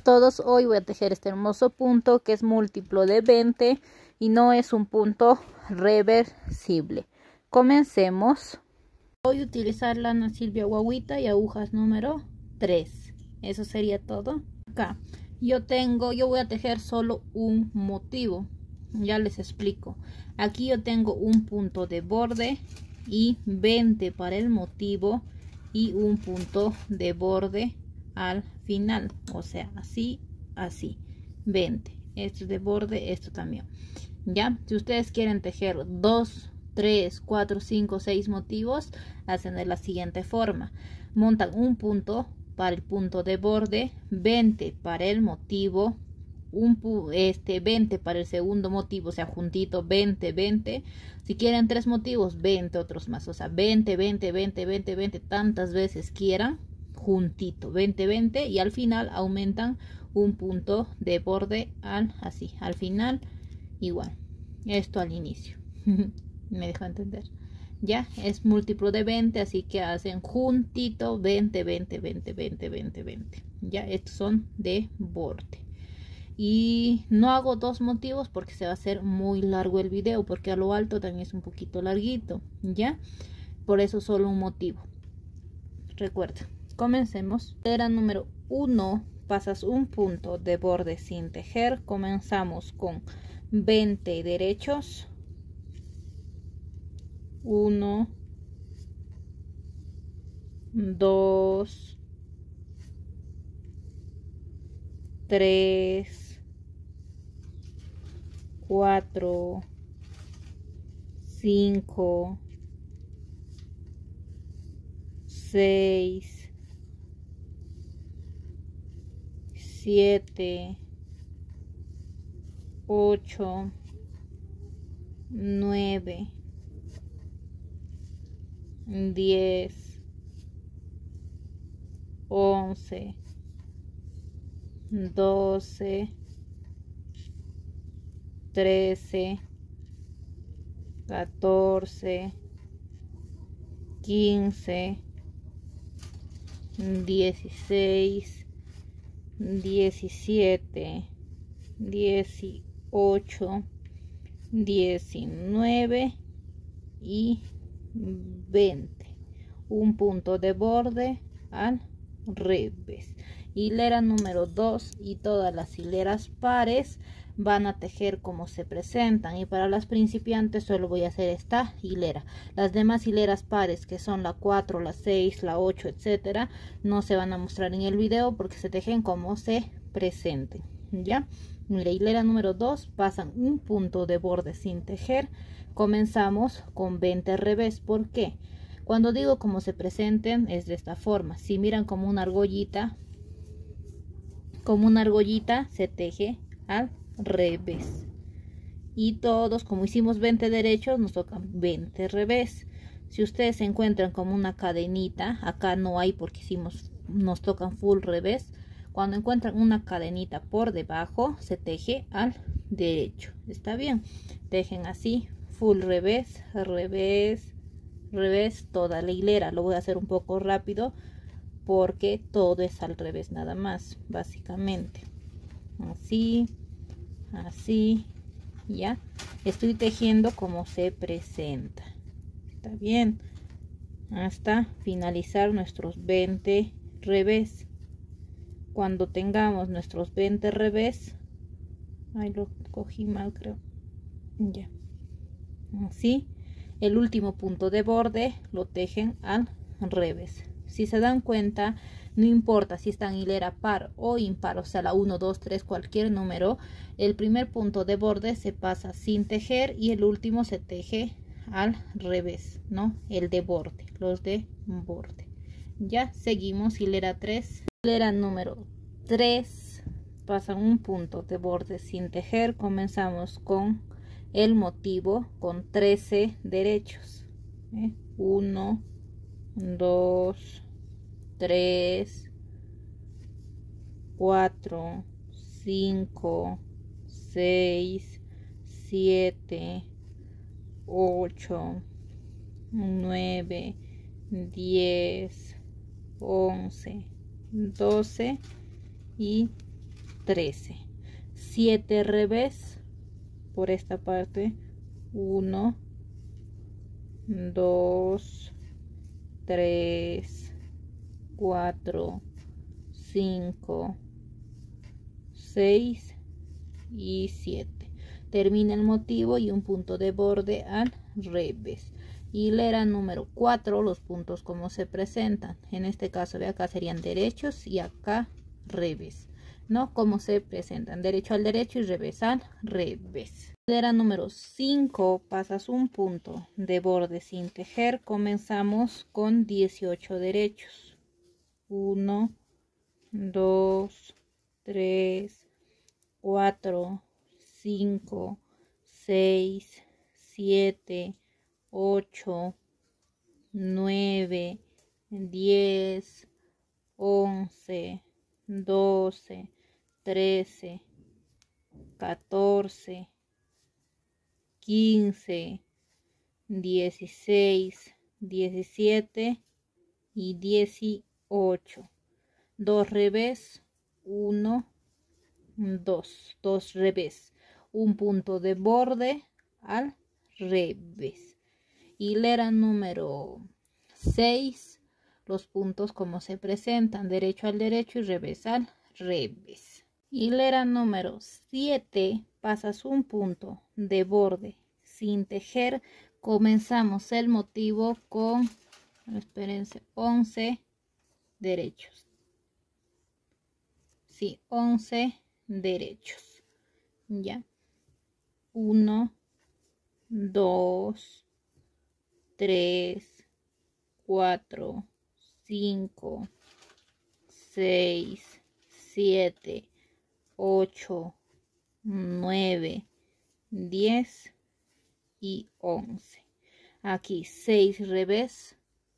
todos, hoy voy a tejer este hermoso punto que es múltiplo de 20 y no es un punto reversible. Comencemos. Voy a utilizar lana Silvia Guaguita y agujas número 3. Eso sería todo. Acá yo voy a tejer solo un motivo. Ya les explico. Aquí yo tengo un punto de borde y 20 para el motivo y un punto de borde al final, o sea, así 20. Esto de borde, esto también. Ya, si ustedes quieren tejer 2, 3, 4, 5, 6 motivos, hacen de la siguiente forma: montan un punto para el punto de borde, 20 para el motivo, 20 para el segundo motivo, o sea, juntito 20, 20. Si quieren 3 motivos, 20 otros más, o sea, 20, 20, 20, 20, 20, tantas veces quieran, juntito, 20, 20, y al final aumentan un punto de borde al final, igual. Esto al inicio. Me dejo entender. Ya es múltiplo de 20, así que hacen juntito 20, 20, 20, 20, 20, 20. Ya estos son de borde. Y no hago 2 motivos porque se va a hacer muy largo el video, porque a lo alto también es un poquito larguito, ya. Por eso solo un motivo. Recuerda, comencemos. Hilera número 1, pasas un punto de borde sin tejer. Comenzamos con 20 derechos. 1, 2, 3, 4, 5, 6, 7, 8, 9, 10, 11, 12, 13, 14, 15, 16, 17, 18, 19 y 20. Un punto de borde al revés. Hilera número 2 y todas las hileras pares van a tejer como se presentan, y para las principiantes solo voy a hacer esta hilera. Las demás hileras pares, que son la 4, la 6, la 8, etcétera, no se van a mostrar en el video porque se tejen como se presenten. Ya, en la hilera número 2 pasan un punto de borde sin tejer. Comenzamos con 20 revés. ¿Por qué? Cuando digo como se presenten es de esta forma. Si miran como una argollita se teje al revés. Y todos, como hicimos 20 derechos, nos tocan 20 revés. Si ustedes se encuentran como una cadenita, acá no hay porque nos tocan full revés. Cuando encuentran una cadenita por debajo, se teje al derecho. ¿Está bien? Tejen así, full revés, revés, revés, toda la hilera. Lo voy a hacer un poco rápido porque todo es al revés nada más, básicamente. Así, así, ya. Estoy tejiendo como se presenta. ¿Está bien? Hasta finalizar nuestros 20 revés. Cuando tengamos nuestros 20 revés, ay, lo cogí mal, creo. Ya. Así, el último punto de borde lo tejen al revés. Si se dan cuenta, no importa si están hilera par o impar, o sea, la 1, 2, 3, cualquier número, el primer punto de borde se pasa sin tejer y el último se teje al revés, ¿no? El de borde, los de borde. Ya seguimos, hilera 3. Hilera número 3, pasan un punto de borde sin tejer. Comenzamos con el motivo con 13 derechos. 1, 2, 3, 4, 5, 6, 7, 8, 9, 10, 11, 12 y 13. 7 revés por esta parte. 1, 2, 3, 4, 5, 6 y 7. Termina el motivo y un punto de borde al revés. Hilera número 4, los puntos como se presentan. En este caso, ve acá serían derechos y acá revés. ¿No? Como se presentan, derecho al derecho y revés al revés. Hilera número 5, pasas un punto de borde sin tejer. Comenzamos con 18 derechos. 1, 2, 3, 4, 5, 6, 7, 8, 9, 10, 11, 12, 13, 14, 15, 16, 17 y 18. 2 revés, 1, 2, 2 revés, un punto de borde al revés. Hilera número 6, los puntos como se presentan, derecho al derecho y revés al revés. Hilera número 7, pasas un punto de borde sin tejer. Comenzamos el motivo con, espérense, 11 derechos. Sí, 11 derechos. Ya. 1, 2, 3, 4, 5, 6, 7, 8, 9, 10 y 11. Aquí 6 revés.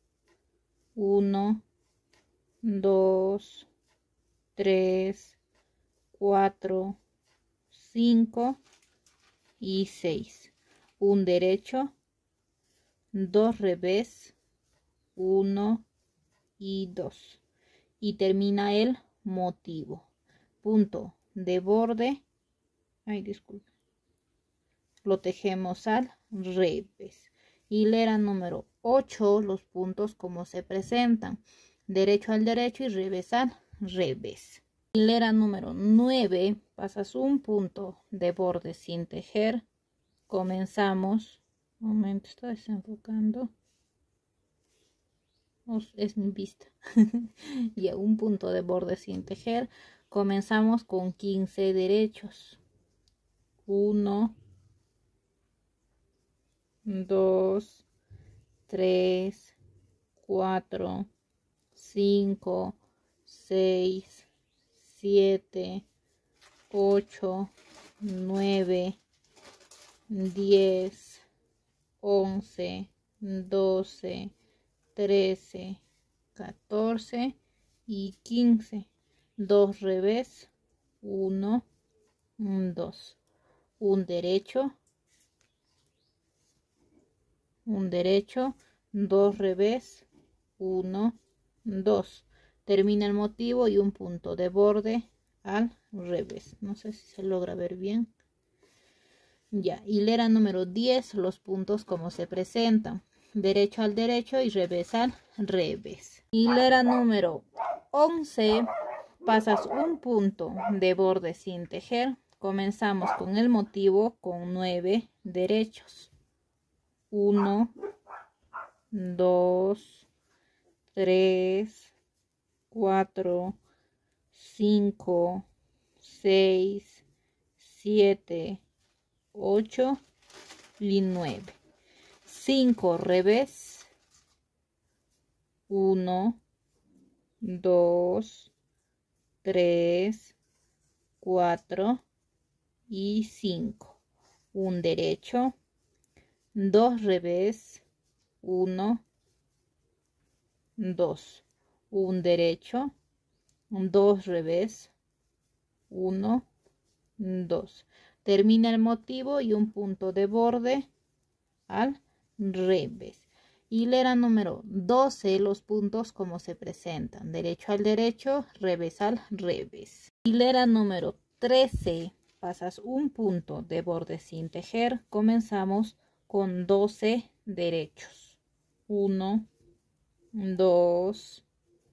1, 2, 3, 4, 5 y 6. Un derecho, 2 revés, 1 y 2. Y termina el motivo. Punto de borde. Ay, disculpe. Lo tejemos al revés. Hilera número 8, los puntos como se presentan. Derecho al derecho y revés al revés. Hilera número 9, pasas un punto de borde sin tejer. Comenzamos. Un momento, está desenfocando. Es mi vista. Y a un punto de borde sin tejer. Comenzamos con 15 derechos. 1, 2, 3, 4, 5, 6, 7, 8, 9, 10, 11, 12, 13, 14 y 15. 2 revés, 1, 2. Un derecho, 2 revés, 1, 2. Termina el motivo y un punto de borde al revés. No sé si se logra ver bien. Ya, hilera número 10, los puntos como se presentan. Derecho al derecho y revés al revés. Hilera número 11, pasas un punto de borde sin tejer. Comenzamos con el motivo con 9 derechos. 1, 2, 3, 4, 5, 6, 7, 8 y 9. 5 revés. 1, 2, 3, 4 y 5. Un derecho, 2 revés, 1, 2. Un derecho, 2 revés, 1, 2. Termina el motivo y un punto de borde al revés. Hilera número 12, los puntos como se presentan. Derecho al derecho, revés al revés. Hilera número 13 pasas un punto de borde sin tejer, comenzamos con 12 derechos. 1, 2,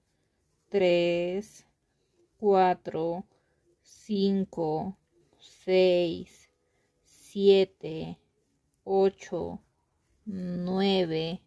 3, 4, 5, 6, 7, 8, 9,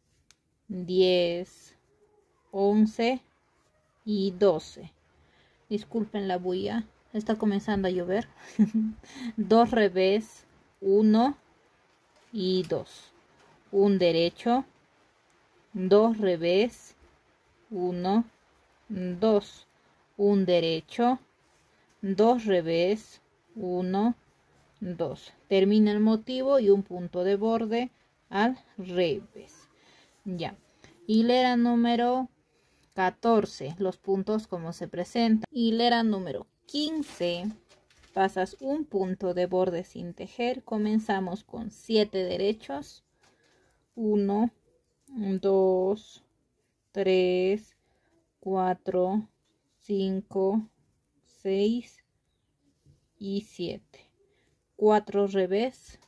10, 11 y 12. Disculpen la bulla, está comenzando a llover. 2 revés, 1 y 2. Un derecho, 2 revés, 1, 2. Un derecho, 2 revés, 1, 2. Termina el motivo y un punto de borde al revés. Ya. Hilera número 14, los puntos como se presentan. Hilera número 15, pasas un punto de borde sin tejer. Comenzamos con 7 derechos. 1, 2, 3, 4, 5, 6 y 7. 4 revés.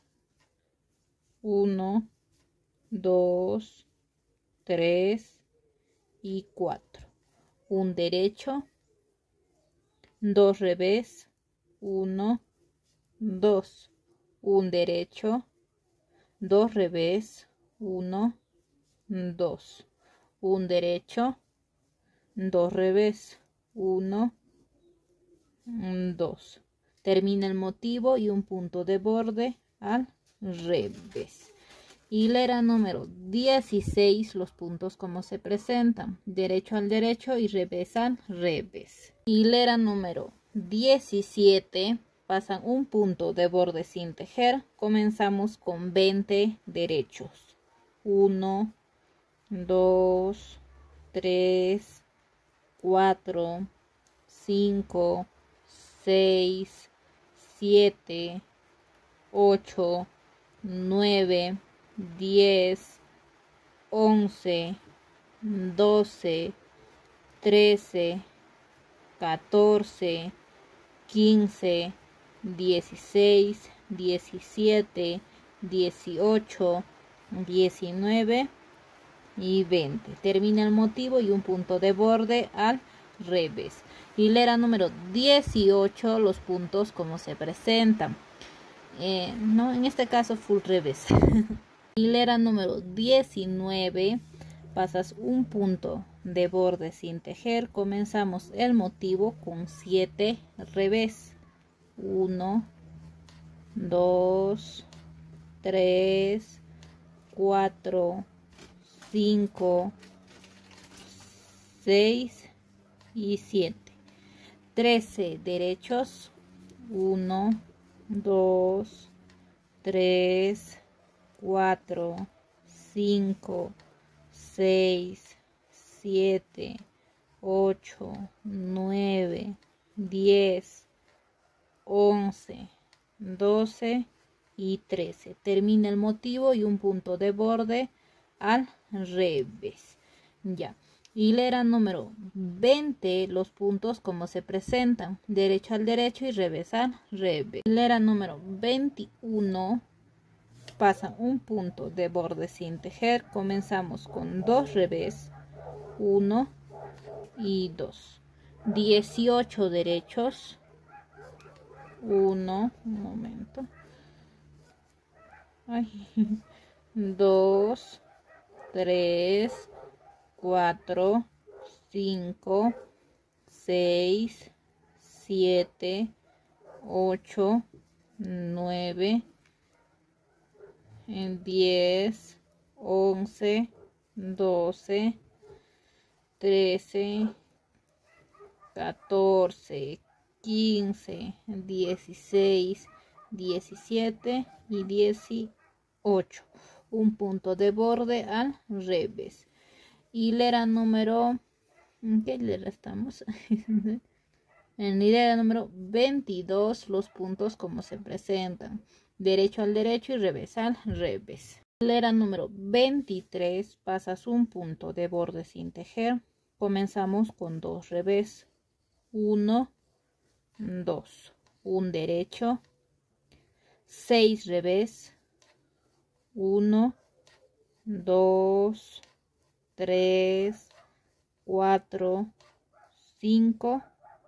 1, 2, 3 y 4. Un derecho, 2 revés, 1, 2. Un derecho, 2 revés, 1, 2. Un derecho, 2 revés, 1, 2. Termina el motivo y un punto de borde al revés. Hilera número 16, los puntos como se presentan. Derecho al derecho y revés al revés. Hilera número 17, pasan un punto de borde sin tejer. Comenzamos con 20 derechos. 1, 2, 3, 4, 5, 6, 7, 8, 9, 10, 11, 12, 13, 14, 15, 16, 17, 18, 19 y 20. Termina el motivo y un punto de borde al revés. Hilera número 18, los puntos como se presentan. No, en este caso full revés. Hilera número 19, pasas un punto de borde sin tejer. Comenzamos el motivo con 7 revés. 1, 2, 3, 4, 5, 6 y 7. 13 derechos. 1, 2, 3, 4, 5, 6, 7, 8, 9, 10, 11, 12 y 13. Termina el motivo y un punto de borde al revés. Ya. Hilera número 20, los puntos como se presentan. Derecho al derecho y revés al revés. Hilera número 21, pasan un punto de borde sin tejer. Comenzamos con 2 revés, 1 y 2. 18 derechos. 1, un momento. 2, 3, 4, 5, 6, 7, 8, 9, 10, 11, 12, 13, 14, 15, 16, 17 y 18. Un punto de borde al revés. Hilera número, ¿en qué hilera estamos? En hilera número 22, los puntos como se presentan. Derecho al derecho y revés al revés. Hilera número 23, pasas un punto de borde sin tejer. Comenzamos con 2 revés. 1, 2. un derecho, 6 revés, 1, 2, 3, 4, 5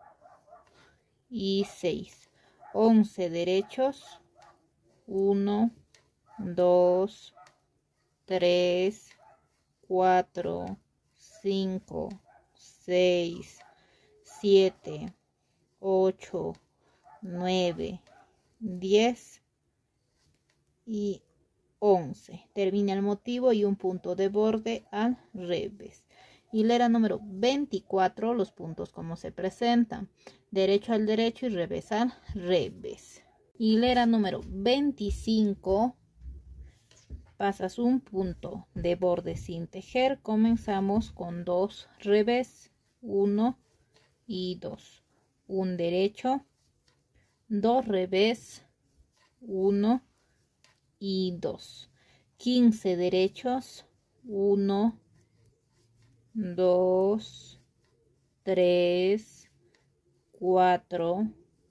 y 6. 11 derechos, 1, 2, 3, 4, 5, 6, 7, 8, 9, 10 y 11. Termina el motivo y un punto de borde al revés. Hilera número 24, los puntos como se presentan. Derecho al derecho y revés al revés. Hilera número 25, pasas un punto de borde sin tejer. Comenzamos con 2 revés, 1 y 2. Un derecho, 2 revés, 1 y 2. 15 derechos, 1, 2, 3, 4,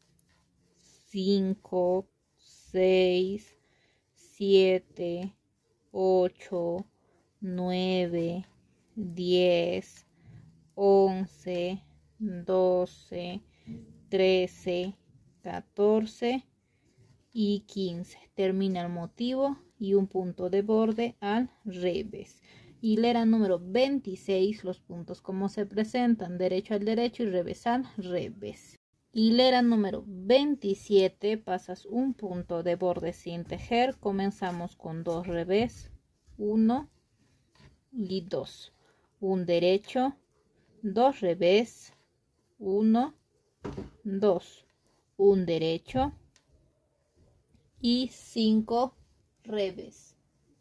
5, 6, 7, 8, 9, 10, 11, 12, 13, 14 y 15. Termina el motivo y un punto de borde al revés. Hilera número 26, los puntos como se presentan, derecho al derecho y revés al revés. Hilera número 27, pasas un punto de borde sin tejer. Comenzamos con 2 revés, 1 y 2. Un derecho, 2 revés, 1, 2. Un derecho y 5 revés.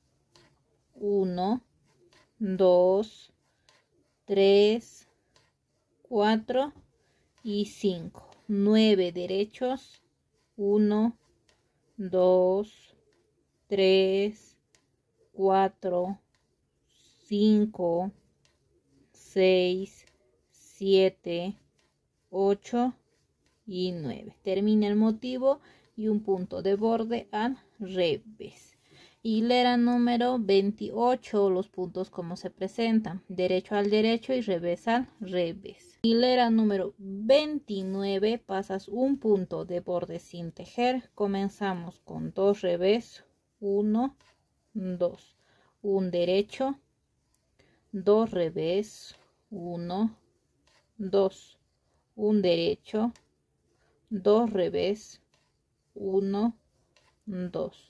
1, 2, 3, 4 y 5. 9 derechos, 1, 2, 3, 4, 5, 6, 7, 8 y 9. Termina el motivo y un punto de borde al revés. Hilera número 28, los puntos como se presentan, derecho al derecho y revés al revés. Hilera número 29, pasas un punto de borde sin tejer. Comenzamos con 2 revés, 1, 2. Un derecho, 2 revés, 1, 2. Un derecho, 2 revés, 1, 2.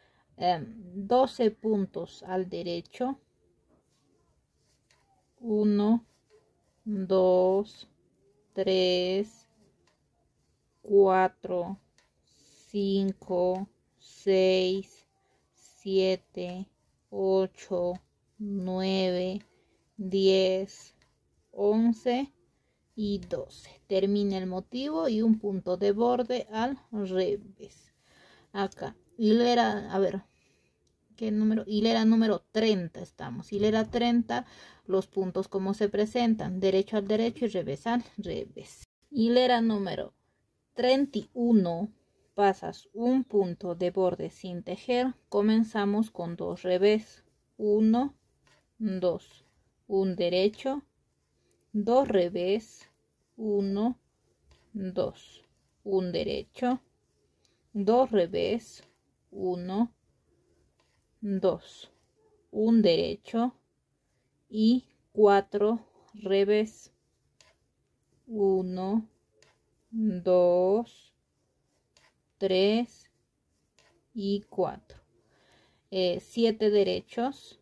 12 puntos al derecho, 1, 2, 3, 4, 5, 6, 7, 8, 9, 10, 11 y 12. Termina el motivo y un punto de borde al revés. Acá, hilera, a ver, ¿qué número? Hilera número 30 estamos. Hilera 30, los puntos como se presentan, derecho al derecho y revés al revés. Hilera número 31, pasas un punto de borde sin tejer. Comenzamos con 2 revés, 1, 2. Un derecho, 2 revés, 1, 2. Un derecho, 2 revés, 1, 2. Un derecho y 4 revés, 1, 2, 3 y 4. 7 derechos,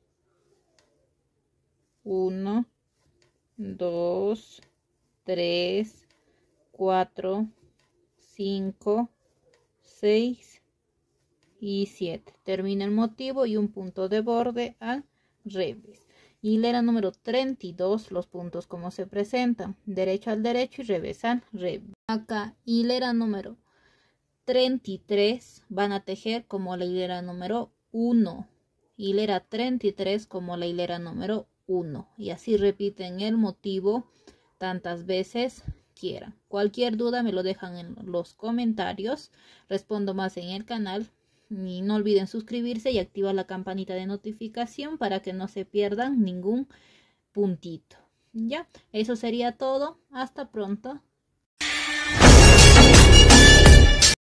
1, 2, 3, 4, 5, 6 y 7. Termina el motivo y un punto de borde al revés. Hilera número 32, los puntos como se presentan, derecho al derecho y revés al revés. Acá, hilera número 33, van a tejer como la hilera número 1. Hilera 33 como la hilera número 1. Y así repiten el motivo tantas veces quieran. Cualquier duda me lo dejan en los comentarios, respondo más en el canal. Y no olviden suscribirse y activar la campanita de notificación para que no se pierdan ningún puntito. Ya, eso sería todo. Hasta pronto.